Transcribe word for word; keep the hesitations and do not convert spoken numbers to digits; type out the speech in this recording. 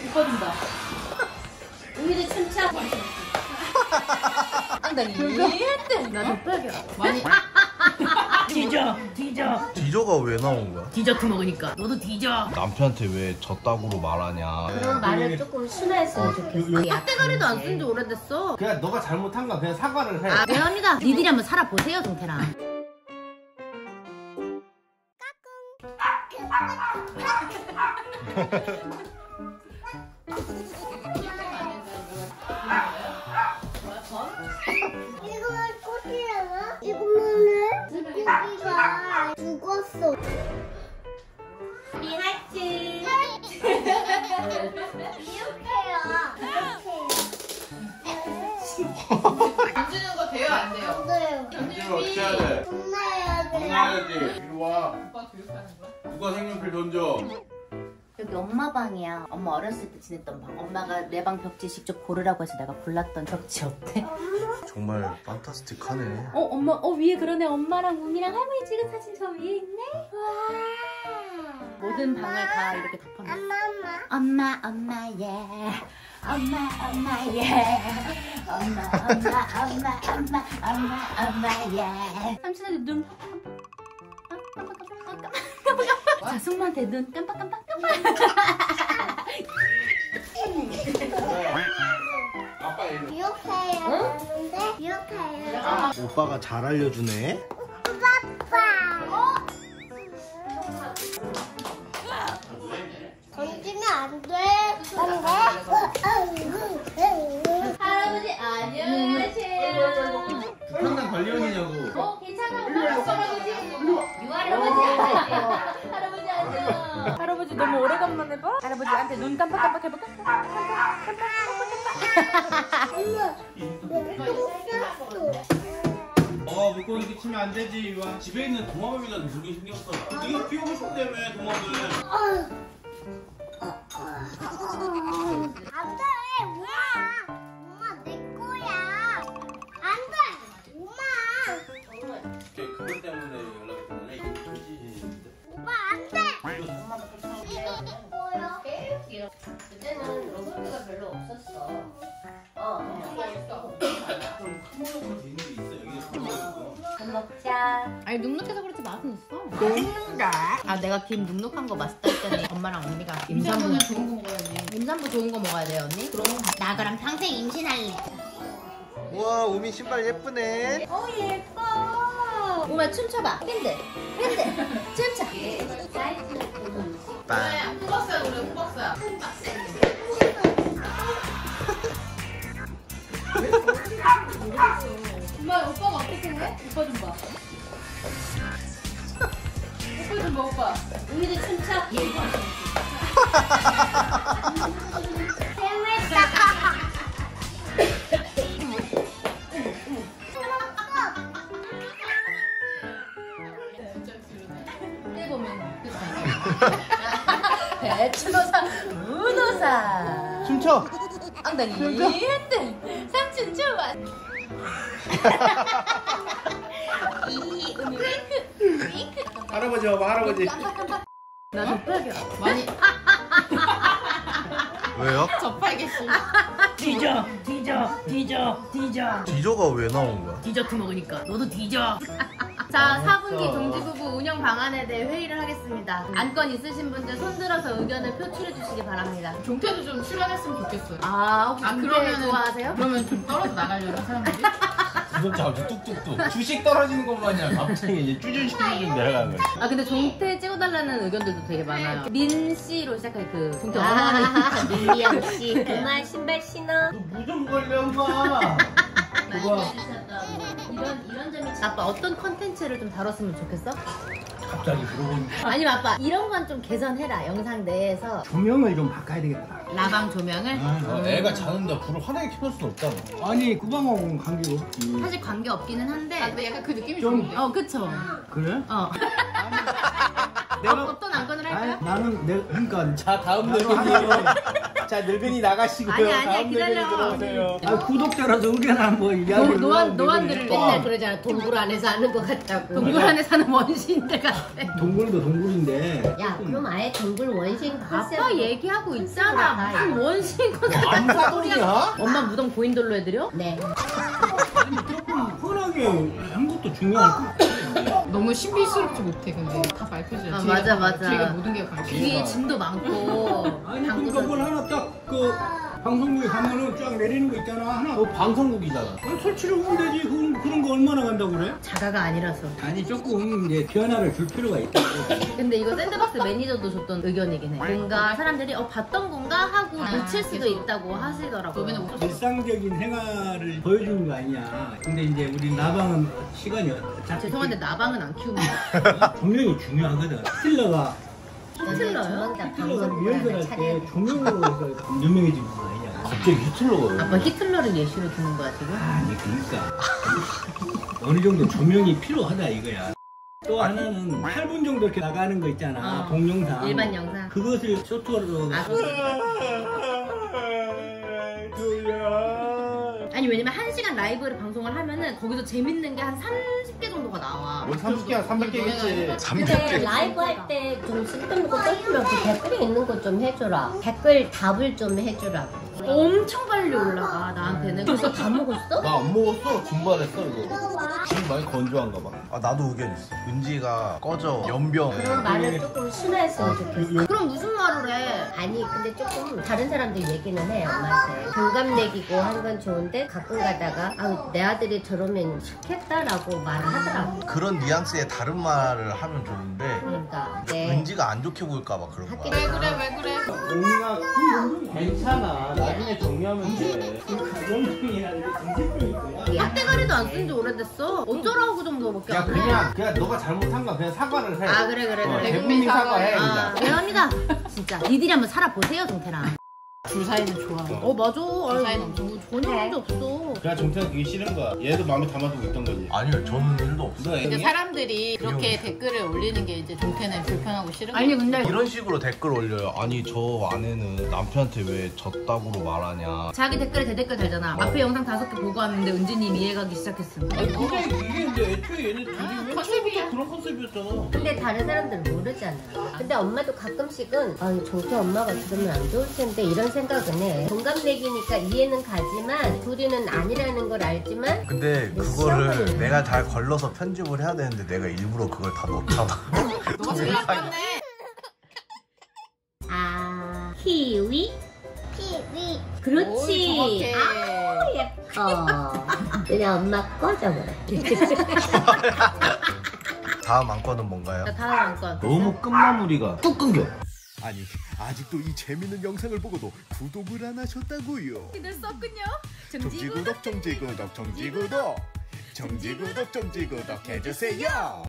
오빠 준다. 우리도 춤춰. 엉덩이 했대. 나 족발이야. 많이. 뒤져, 뒤져. 뒤져가 왜 나온 거야? 디저트 먹으니까. 너도 뒤져. 남편한테 왜 저 따구로 말하냐? 그런 말을 조금 순화했으면 좋겠어. 약대가리도 안 쓴 지 오래됐어. 그냥 너가 잘못한 거야. 그냥 사과를 해. 아, 미안합니다. 니들이 한번 살아보세요, 동태랑. 이거는 꽃이잖아? 이거는 물고기가 죽었어. 이 하트. 이렇게요. 던지는 거 돼요, 안 돼요? 안 돼요. 던지면 어떻게 해야 돼? 혼나야 돼. 혼나야지. 이리 와. 오빠 교육하는 거야? 누가 색연필 던져? 여기 엄마 방이야. 엄마 어렸을 때 지냈던 방. 엄마가 내 방 벽지 직접 고르라고 해서 내가 골랐던 벽지 어때? 정말 판타스틱하네. 어, 엄마, 어, 위에 그러네. 엄마랑 우미랑 할머니 찍은 사진 저 위에 있네? 와. 모든 방을 다 이렇게 덮어놨어. 엄마, 엄마. 엄마, 엄마, 예. 엄마, 엄마, 예. 엄마, 엄마, 엄마, 엄마, 엄마, 엄마, 예. 삼촌한테 눈 깜빡깜빡깜빡깜빡. 자, 숙모한테 눈 깜빡깜빡 깜빡. 아빠 이리. 이렇게 해야 되는데 이렇게 해야 돼. 오빠가 잘 알려주네. 아빠. 던지면 안 돼. 안 돼. 할아버지, 안녕하세요. 항상 관리원이냐고. 어, 괜찮아. 엄마가 썰어주지. 유할아버지 안녕하세요. 할아버지 안녕. 할아버지 너무 오래간만에 봐? 할아버지한테 눈 깜빡깜빡 해볼까? 엄마, 왜 어, 물고 이렇게 치면 안 되지, 이와. 집에 있는 도마뱀이나 누르기 신경 써. 네가 키우고 싶다며, 도마뱀. 안 돼, 엄마. 엄마 내 거야. 안 돼, 엄마. 그것 때문에 연락이 되네. 이게 편지인데. 오빠 안 돼. 뭐야? 그때는 로봇가 별로 없었어. 어, 좀 큰 걸로 돼 있는 게 있어. 여기가 큰 거고. 밥 먹자. 아니 눅눅해서 그렇지 맛은 있어. 눅눅다. 아 내가 김 눅눅한 거 맛있다 했더니 엄마랑 언니가 임산부 좋은 거 먹어야지. 임산부 좋은 거 먹어야 돼요 언니? 그럼 나 그럼 평생 임신할래. 우와, 우미 신발 예쁘네. 어 예뻐. 오마 춤춰봐. 핸들 핸들 춤춰. 빵. 호박사야, 그래, 호박사야. 엄마, 오빠가 어떻게 해? 오빠 좀 봐. 오빠 좀 봐, 오빠. 우리도 춤춰. 진짜 지르네. 때 보면 끝이야. 배추노사 우노사 춤춰. 엉덩이 했대. 삼촌 좋아. 이 우미 윙크 윙크. 할아버지 와봐, 할아버지. 나 족발이야. 많이 왜요? 저팔계시. 뒤져 뒤져 뒤져 뒤져. 뒤져가 왜 나온 거야? 디저트 먹으니까 너도 뒤져. 자, 사 분기 동지부부 운영 방안에 대해 회의를 하겠습니다. 안건 있으신 분들 손들어서 의견을 표출해 주시기 바랍니다. 종태도 좀 출연했으면 좋겠어요. 아, 혹시 아, 종태 그러면은- 좋아하세요? 그러면 좀 떨어져 나가려고 사람들이? 구독자 아주 뚝뚝뚝. 주식 떨어지는 것 마냥 갑자기 이제 쭈쭈쭈쭈 내려가는 거지. 아, 근데 종태 찍어달라는 의견들도 되게 많아요. 민 씨로 시작할 그 종태 아, 어머니. 민리영 씨, 그만 신발 신어. 무좀 걸려, 엄마. 그거 이런 이런 점이 아빠 어떤 컨텐츠를 좀 다뤘으면 좋겠어? 갑자기 물어보니까 아니면 아빠 이런 건 좀 개선해라 영상 내에서 조명을 좀 바꿔야 되겠다. 라방 조명을. 어, 애가 자는데 불을 환하게 켜놓을 순 없잖아. 아니 그 방하고는 관계가 없지. 사실 관계 없기는 아, 한데. 근데 약간 그 느낌이 좀- 좋은데? 어, 그쵸. 그래? 어. 내가 어떤 안건을 아니, 할까요? 나는 내 그러니까 자, 다음 나도 내용이 하나 자 늙은이 나가시고요. 아니, 아니야, 다음 늙은이 기다려. 들어오세요. 아, 구독자라서 의견 한번 노, 이야기를 노안, 하는데 노안들을 그래. 맨날 그러잖아. 동굴 안에서 하는 것 같다고. 동굴 안에 사는 원시인들 같아. 동굴도 동굴인데 야, 그럼 아예 동굴 원신 아빠 얘기하고 있잖아. 무슨 원시인 것 같다. 암사돌이야? 엄마 무덤 고인돌로 해드려? 네. 아니 조금 흔하게 한 것도 중요할 것 같아. 너무 신비스럽지 못해 근데 다 밝혀져요. 아, 뒤에가 맞아, 다- 맞아. 뒤에가 모든 게 밝혀져. 뒤에 짐도 많고. 아니 그러니까 방구석. 뭘 하나 딱 그 방송국에 가면은 쫙 내리는 거 있잖아 하나. 너 방송국이잖아. 아니, 설치를 하면 되지. 그런, 그런 거 얼마나 간다고 그래? 자가가 아니라서. 아니 조금 이제 변화를 줄 필요가 있다. 근데 이거 샌드박스 매니저도 줬던 의견이긴 해. 뭔가 사람들이 어 봤던 건가 하고 아, 놓칠 수도 계속. 있다고 하시더라고요. 저번에 웃었어. 일상적인 생활을 보여주는 거 아니야. 근데 이제 우리 나방은 시간이 어차피 죄송한데 나방은 안 키웁니다. 조명이 중요하거든. 스틸러가 틀려요? 조만간 스틸러가 방송 리허설 할 때 조명으로 해서 유명해진 거 아니야. 갑자기 히틀러가 아빠 히틀러를 예시로 드는 거야 지금? 아니 그러니까 어느 정도 조명이 필요하다 이거야. 또 하나는 팔 분 정도 이렇게 나가는 거 있잖아. 어. 동영상. 일반 영상. 그것을 쇼트로 아, 아니 왜냐면 한 시간 라이브를 방송을 하면은 거기서 재밌는 게 한 삼십 개 정도가 나와. 뭘 삼십 개야 삼백 개겠지. 삼백 근데 개. 라이브 할 때 좀 쓸데없는 거 떨리면 그 댓글에 있는 거 좀 해줘라. 댓글 답을 좀 해주라. 엄청 빨리 올라가 나한테는. 벌써 다 먹었어? 나 안 먹었어. 증발했어 이거. 지금 많이 건조한가 봐. 아 나도 의견 있어. 은지가 꺼져 연병. 그런 말을 조금 순화했으면 좋겠어. 그럼 무슨 말을 해? 아니 근데 조금 다른 사람들 얘기는 해 엄마한테 공감 내기고 하는 건 좋은데 가끔 가다가 아, 내 아들이 저러면 좋겠다라고 말을 하더라고. 그런 뉘앙스의 다른 말을 하면 좋은데 그러니까 네. 은지가 안 좋게 보일까봐 그런 거야. 왜 그래 왜 그래? 온갖 그 정도 괜찮아. 나중에 정리하면 돼. 가정병이라는 게 정신병이 있구나. 핫대가리도 안 쓴 지 오래됐어. 어쩌라고 그 정도밖에 야 안 해. 그냥 그냥 너가 잘못한 거 그냥 사과를 해. 아 그래 그래 어, 그래. 대국민 사과해 아, 그냥. 미안합니다. 진짜 니들이 한번 살아보세요 정태랑. 둘 사이는 좋아. 어 맞아. 아유, 사이는 없어. 뭐 전혀 문제 없어. 그냥 정태가 그게 싫은 거야. 얘도 마음에 담아두고 있던 거지. 아니요 저는 일도 없어. 너 이제 애기야? 사람들이 그렇게 댓글을 올리는 게 이제 종태는 불편하고 싫은 아니 거지. 근데 이런 식으로 댓글 올려요. 아니 저 아내는 남편한테 왜 졌다고로 말하냐. 자기 댓글에 대댓글 달잖아. 앞에 영상 다섯 개 보고 왔는데 은지님 이해가기 시작했음. 아니 그게 이게 근데 애초에 얘네 둘이 맨 컨셉이야. 처음부터 그런 컨셉이었잖아. 근데 다른 사람들은 모르잖아. 근데 엄마도 가끔씩은 아, 종태 엄마가 들으면 안 좋을 텐데 이런 생각은 해. 공감 내기니까 이해는 가지만 둘이는 아니라는 걸 알지만 근데 그거를 내가 잘 걸러서 편집을 해야 되는데 내가 일부러 그걸 다 넣잖아. 너가 제일 아팠네. 아 키위? 키위. 오, 그렇지. 정확해. 아 예뻐. 그냥 엄마 꺼져버려. 다음 안건은 뭔가요? 자 다음 안건. 너무 끝마무리가 뚝 끊겨. 아니 아직도 이 재밌는 영상을 보고도 구독을 안 하셨다고요? 들 썼군요. 정지구독 정지구독 정지구독 정지구독 정지구독 해주세요.